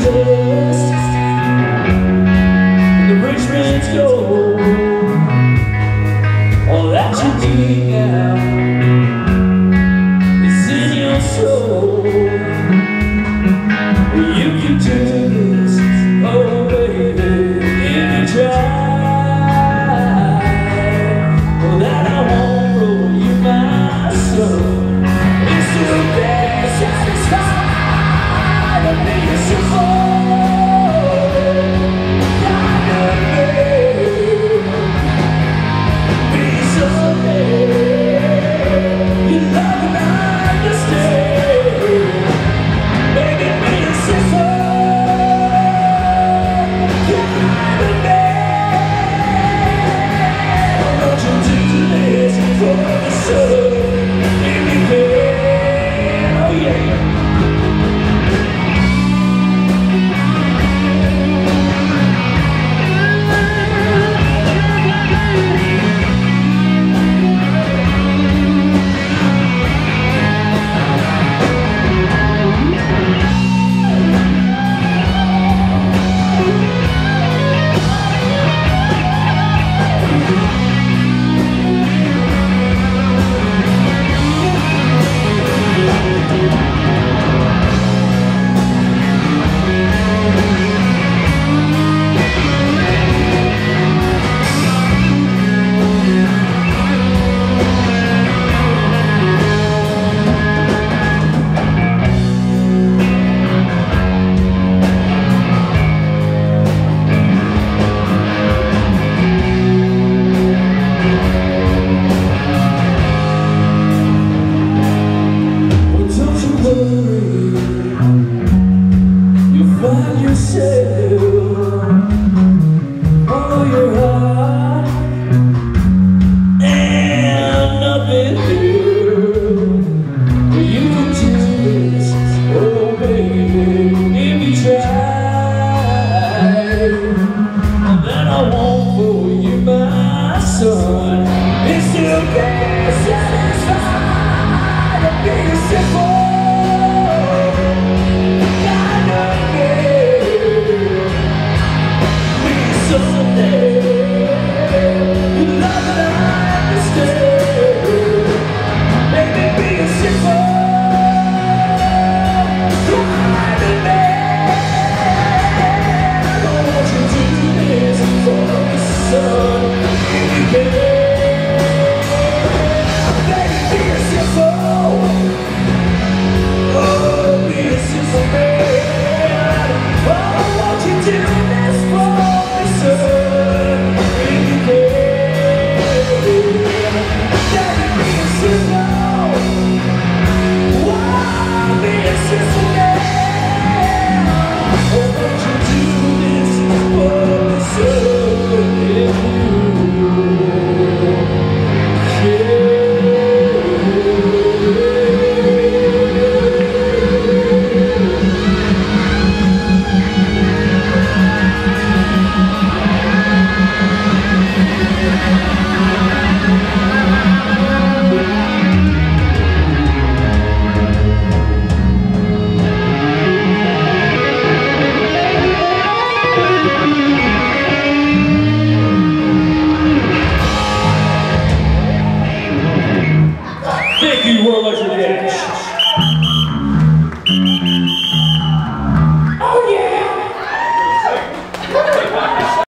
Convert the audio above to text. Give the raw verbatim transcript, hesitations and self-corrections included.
dust, and the rich man's gold. All that you need now is in your soul. You can do this, oh baby, if you try. Well, that I won't roll you my son. It's too bad, satisfied, and be a simple. Find yourself, follow your heart, and nothing new. You can do this, oh baby, if you try. And then I won't fool you, my son. It's still being satisfied and being simple. Thank you, World Legend.